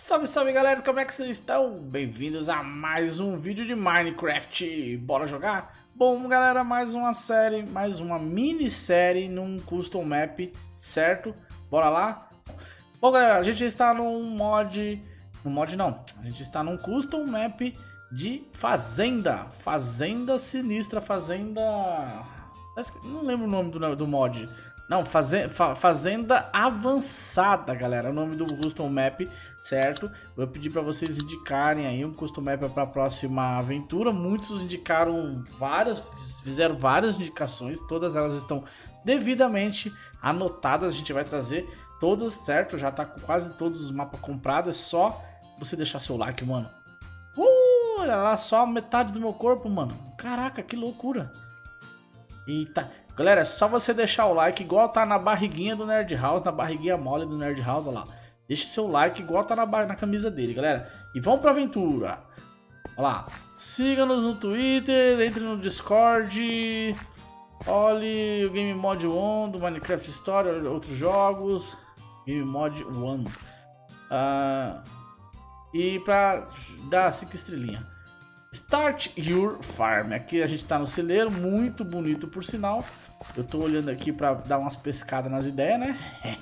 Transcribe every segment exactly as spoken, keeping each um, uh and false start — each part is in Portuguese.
Salve, salve galera, como é que vocês estão? Bem-vindos a mais um vídeo de Minecraft. Bora jogar? Bom galera, mais uma série, mais uma minissérie num custom map, certo? Bora lá? Bom galera, a gente está num mod... No mod não, a gente está num custom map de fazenda. Fazenda sinistra, fazenda... Não lembro o nome do, do mod. Não, faze, fa, Fazenda Avançada, galera, é o nome do custom map, certo? Vou pedir para vocês indicarem aí um custom map para a próxima aventura. Muitos indicaram várias, fizeram várias indicações, todas elas estão devidamente anotadas. A gente vai trazer todas, certo? Já tá com quase todos os mapas comprados, é só você deixar seu like, mano. Uh, olha lá, só metade do meu corpo, mano. Caraca, que loucura. Eita. Galera, é só você deixar o like igual tá na barriguinha do Nerd House, na barriguinha mole do Nerd House, olha lá. Deixa seu like igual tá na, na camisa dele, galera. E vamos pra aventura. Olha lá. Siga-nos no Twitter, entre no Discord. Olhe o Game Mod One do Minecraft Story, outros jogos. Game Mod One. Uh, e pra dar cinco estrelinhas. Start Your Farm. Aqui a gente tá no celeiro, muito bonito por sinal. Eu tô olhando aqui pra dar umas pescadas nas ideias, né?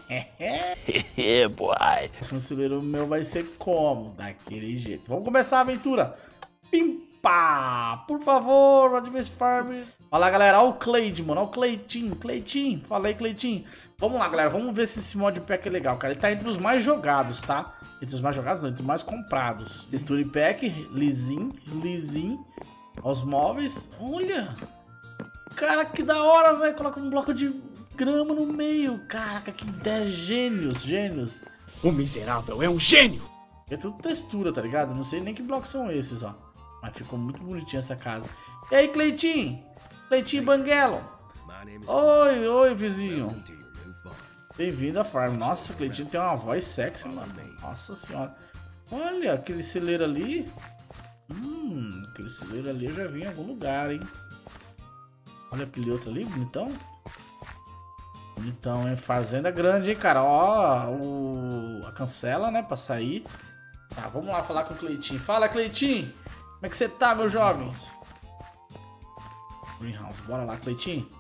boy. Esse celeiro meu vai ser como? Daquele jeito. Vamos começar a aventura. Pimpa! Por favor, Advance Farm. Olha lá, galera. Olha o Cleide, mano. Olha o Cleitinho. Cleitinho. Fala aí, Cleitinho. Vamos lá, galera. Vamos ver se esse modpack é legal, cara. Ele tá entre os mais jogados, tá? Entre os mais jogados, não. Entre os mais comprados. Texture Pack. Lisinho. Lisinho. Os móveis. Olha. Cara, que da hora, velho. Coloca um bloco de grama no meio. Caraca, que ideia. Gênios. Gênios. O miserável é um gênio. É tudo textura, tá ligado? Não sei nem que blocos são esses, ó. Mas ficou muito bonitinha essa casa. E aí, Cleitinho? Cleitinho Banguelo. Oi, oi, vizinho. Bem-vindo à farm. Nossa, o Cleitinho tem uma voz sexy, mano. Nossa senhora. Olha, aquele celeiro ali. Hum, aquele celeiro ali eu já vi em algum lugar, hein. Olha aquele outro ali, bonitão. Bonitão, hein. Fazenda grande, hein, cara. Ó, o... a cancela, né, pra sair. Tá, vamos lá falar com o Cleitinho. Fala, Cleitinho. Como é que você tá, meu jovem? Greenhouse, bora lá, Cleitinho.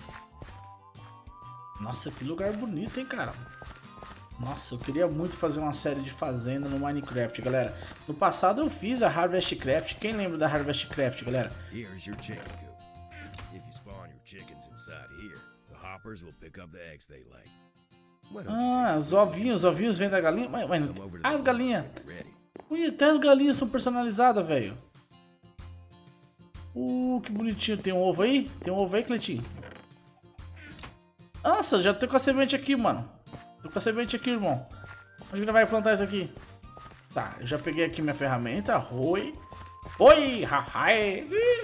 Nossa, que lugar bonito, hein, cara. Nossa, eu queria muito fazer uma série de fazenda no Minecraft, galera. No passado eu fiz a Harvest Craft. Quem lembra da Harvest Craft, galera? Here's your chicken coop. If you spawn your chickens inside here, the hoppers will pick up the eggs they lay. Ah, os ovinhos, os ovinhos vêm da galinha. Mas, mas, as galinhas. Ui, até as galinhas são personalizadas, velho. Uh, que bonitinho. Tem um ovo aí? Tem um ovo aí, Cleitinho? Nossa, já tô com a semente aqui, mano. Tô com a semente aqui, irmão. Onde que vai plantar isso aqui? Tá, eu já peguei aqui minha ferramenta. Oi. Oi, haha.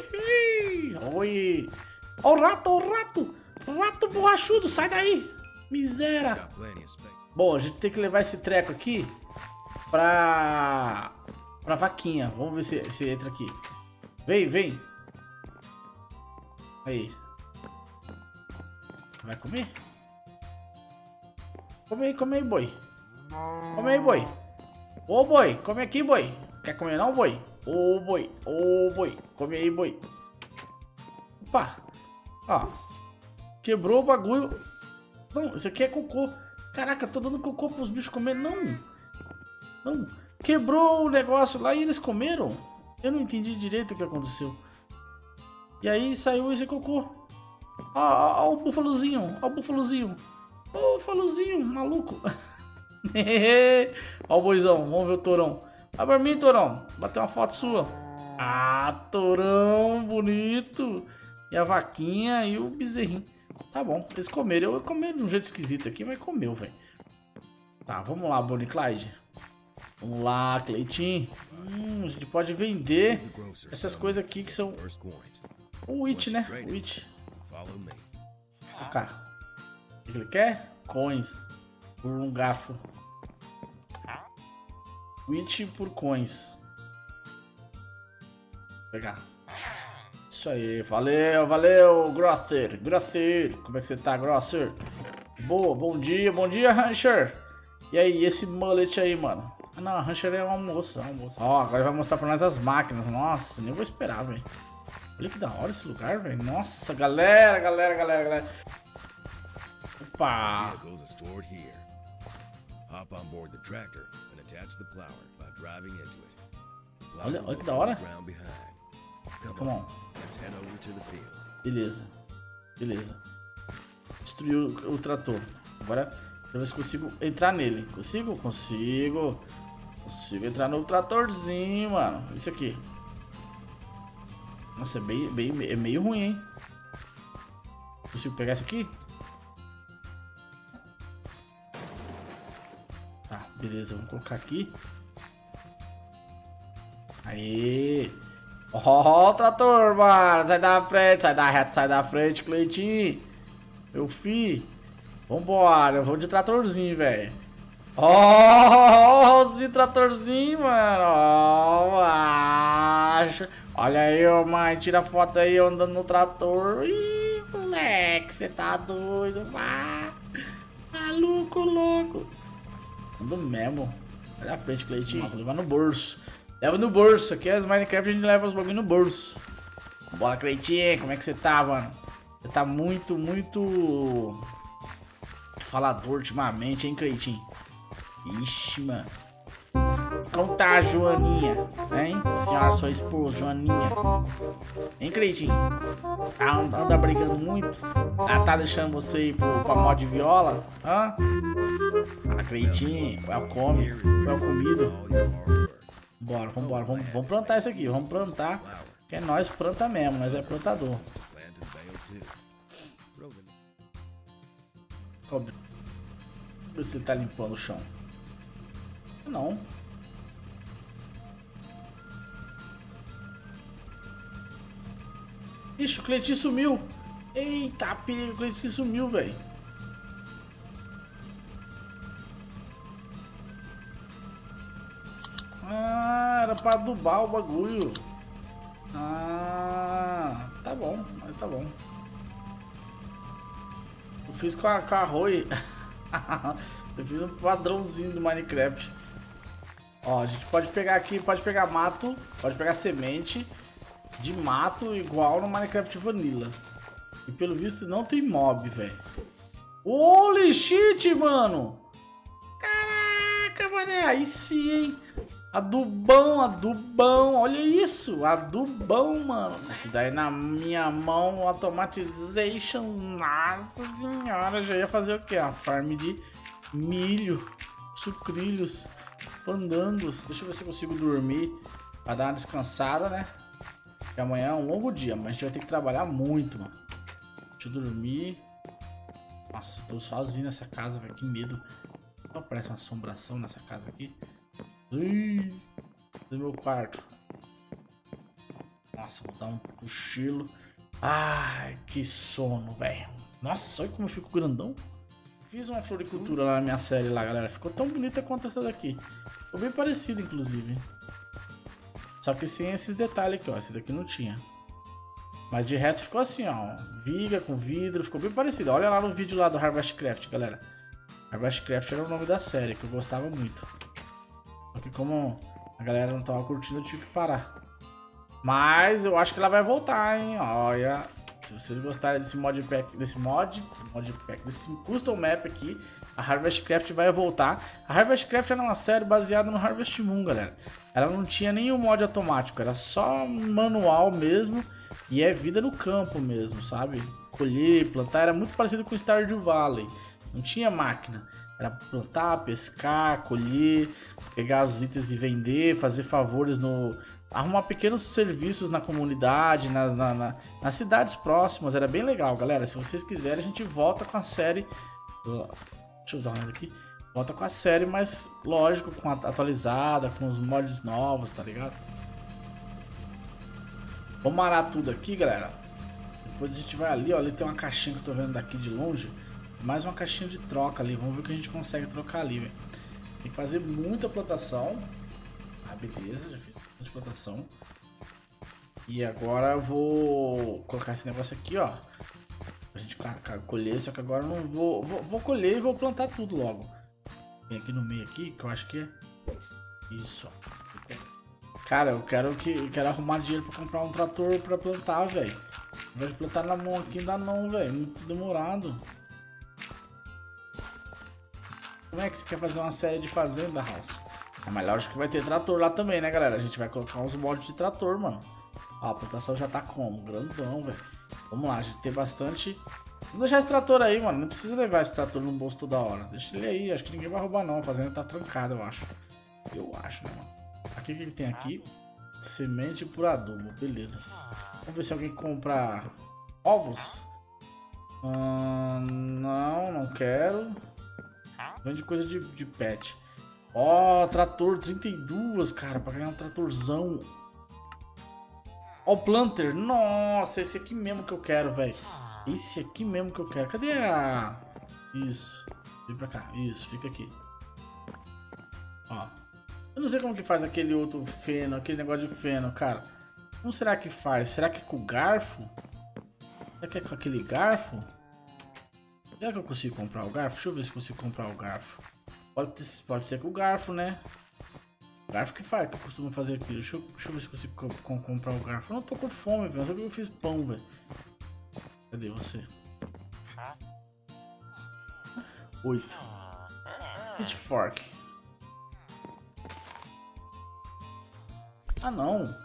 Oi. Ó o rato, ó o rato. Rato borrachudo, sai daí. Miséria. Bom, a gente tem que levar esse treco aqui pra... pra vaquinha. Vamos ver se, se entra aqui. Vem, vem. Aí. Vai comer? Come aí, come aí, boi. Come aí, boi. Ô, boi, come aqui, boi. Quer comer não, boi? Ô, boi, ô, boi. Come aí, boi. Opa. Ó. Quebrou o bagulho. Não, isso aqui é cocô. Caraca, tô dando cocô pros bichos comer. Não. Não. Quebrou o negócio lá e eles comeram? Eu não entendi direito o que aconteceu. E aí saiu esse cocô. Ó, ó, ó o búfalozinho. Ó o búfalozinho. Ó o búfalozinho, maluco. Ó o boizão. Vamos ver o tourão. Vai pra mim, tourão. Bater uma foto sua. Ah, tourão, bonito. E a vaquinha e o bezerrinho. Tá bom, eles comeram. Eu comi de um jeito esquisito aqui, mas comeu, velho. Tá, vamos lá, Bonnie Clyde. Vamos lá, Cleitinho. Hum, a gente pode vender essas coisas aqui que são... O Witch, né? O Witch. Cá. O que ele quer? Coins. Por um garfo. Witch por coins. Vou pegar. Isso aí, valeu, valeu, Grosser, Grosser, como é que você tá, Grosser? Boa, bom dia, bom dia, Rancher. E aí, esse mullet aí, mano? Ah não, a Rancher é um almoço, é um almoço. Ó, agora vai mostrar pra nós as máquinas. Nossa, nem vou esperar, velho. Olha que da hora esse lugar, velho. Nossa, galera, galera, galera, galera. Opa! Vehicles are stored here. Hop on board the tractor and attach the plower by driving into it. The plower Olha, olha will que da go hora. ground behind. Come Come on, on. let's head over to the field. Beleza. Beleza. Destruiu o, o trator. Agora, deixa eu ver se consigo entrar nele. Consigo? Consigo. Consigo entrar no tratorzinho, mano. Isso aqui. Nossa, é, bem, bem, é meio ruim, hein? Consigo pegar isso aqui? Tá, beleza. Vamos colocar aqui. Aê! Ó, oh, o trator, mano. Sai da frente, sai da reta, sai da frente, Cleitinho. Meu filho. Vambora, eu vou de tratorzinho, velho. Ó, oh, esse tratorzinho, mano. Ó, oh, acho. Olha aí, ô mãe, tira foto aí eu andando no trator. Ih, moleque, você tá doido, ah, maluco, louco. Ando mesmo. Olha a frente, Cleitinho. Vou levar no bolso. Leva no bolso. Aqui as Minecraft a gente leva os bagulho no bolso. Bora, Cleitinho, como é que você tá, mano? Você tá muito, muito falador ultimamente, hein, Cleitinho? Ixi, mano. Como tá a Joaninha, hein? Senhora, sua esposa, Joaninha. Hein, Cleitinho? Anda, anda brigando muito? Ela tá deixando você ir pro, pra mod de viola? Hã? Ah, Cleitinho, welcome, welcomido. Bora, vambora, vamos, vamos plantar isso aqui, vamos plantar. Que é nós planta mesmo, nós é plantador. Vamos ver se ele tá limpando o chão. Não. Ixi, o Cleitinho sumiu. Eita, perigo, o Cleitinho sumiu, velho. Ah, era pra adubar o bagulho. Ah, tá bom, mas tá bom. Eu fiz com a, com a Roy. Eu fiz um padrãozinho do Minecraft. Ó, a gente pode pegar aqui, pode pegar mato, pode pegar semente de mato igual no Minecraft Vanilla. E pelo visto não tem mob, velho. Holy shit, mano! Caraca, mané, aí sim, hein? Adubão, adubão, olha isso, adubão, mano. Isso daí na minha mão, automatizations, nossa senhora, já ia fazer o que? A farm de milho, sucrilhos, andando. Deixa eu ver se eu consigo dormir pra dar uma descansada, né? Porque amanhã é um longo dia, mas a gente vai ter que trabalhar muito, mano. Deixa eu dormir. Nossa, eu tô sozinho nessa casa, velho, que medo. Só parece uma assombração nessa casa aqui. Ui, do meu quarto. Nossa, vou dar um cochilo. Ai, que sono, velho. Nossa, olha como eu fico grandão. Fiz uma floricultura lá na minha série lá, galera. Ficou tão bonita quanto essa daqui. Ficou bem parecido, inclusive. Só que sem esses detalhes aqui, ó. Esse daqui não tinha. Mas de resto ficou assim, ó. Viga com vidro, ficou bem parecido. Olha lá no vídeo lá do Harvestcraft, galera. Harvestcraft era o nome da série, que eu gostava muito. Só que como a galera não tava curtindo, eu tive que parar. Mas eu acho que ela vai voltar, hein? Olha, se vocês gostarem desse modpack, desse mod, modpack, desse custom map aqui, a Harvestcraft vai voltar. A Harvestcraft era uma série baseada no Harvest Moon, galera. Ela não tinha nenhum mod automático, era só manual mesmo. E é vida no campo mesmo, sabe? Colher, plantar, era muito parecido com Stardew Valley. Não tinha máquina. Era plantar, pescar, colher, pegar os itens e vender, fazer favores no... Arrumar pequenos serviços na comunidade, na, na, na, nas cidades próximas. Era bem legal, galera. Se vocês quiserem, a gente volta com a série... Deixa eu dar uma olhada aqui. Volta com a série, mas lógico, com a atualizada, com os mods novos, tá ligado? Vamos marar tudo aqui, galera. Depois a gente vai ali, ó. Ali tem uma caixinha que eu tô vendo daqui de longe. Mais uma caixinha de troca ali. Vamos ver o que a gente consegue trocar ali, velho. Tem que fazer muita plantação. Ah, beleza. Já fiz muita plantação. E agora eu vou colocar esse negócio aqui, ó. Pra gente colher. Só que agora eu não vou... Vou, vou colher e vou plantar tudo logo. Vem aqui no meio aqui, que eu acho que é... Isso, ó. Cara, eu quero, que, eu quero arrumar dinheiro pra comprar um trator pra plantar, velho. Ao invés de plantar na mão aqui, não dá não, velho. Muito demorado. Como é que você quer fazer uma série de fazenda, House? É mais lógico que vai ter trator lá também, né, galera? A gente vai colocar uns mods de trator, mano. Ó, a plantação já tá como? Grandão, velho. Vamos lá, a gente tem bastante... Vamos deixar esse trator aí, mano. Não precisa levar esse trator no bolso toda hora. Deixa ele aí, acho que ninguém vai roubar não. A fazenda tá trancada, eu acho. Eu acho, né, mano? Aqui o que, que tem aqui? Semente por adubo, beleza. Vamos ver se alguém compra ovos. Hum, não, não quero. Vende coisa de, de pet. Ó, oh, trator, trinta e dois, cara, pra ganhar um tratorzão. Ó, oh, planter. Nossa, esse aqui mesmo que eu quero, velho. Esse aqui mesmo que eu quero. Cadê a... Isso. Vem pra cá. Isso, fica aqui. Ó. Eu não sei como que faz aquele outro feno, aquele negócio de feno, cara. Como será que faz? Será que é com o garfo? Será que é com aquele garfo? Será que eu consigo comprar o garfo? Deixa eu ver se eu consigo comprar o garfo. Pode, ter, pode ser com o garfo, né? O garfo que faz, que eu costumo fazer aqui. Deixa eu, deixa eu ver se eu consigo co co comprar o garfo. Eu não tô com fome, velho. Só que eu fiz pão, velho. Cadê você? Oito. Pitchfork. Ah, não.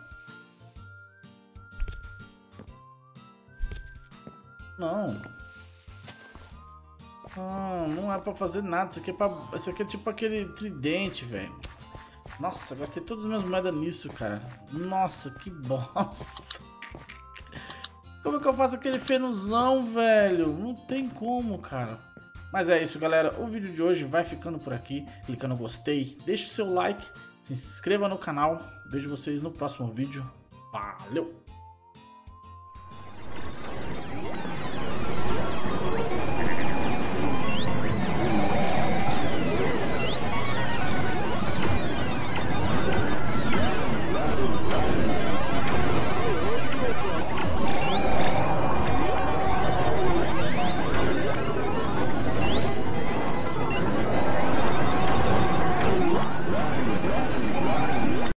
Não. Não, não é pra fazer nada. Isso aqui é, pra... Isso aqui é tipo aquele tridente, velho. Nossa, gastei todas as minhas moedas nisso, cara. Nossa, que bosta. Como é que eu faço aquele fenuzão, velho? Não tem como, cara. Mas é isso, galera. O vídeo de hoje vai ficando por aqui. Clica no gostei, deixa o seu like, se inscreva no canal. Vejo vocês no próximo vídeo. Valeu!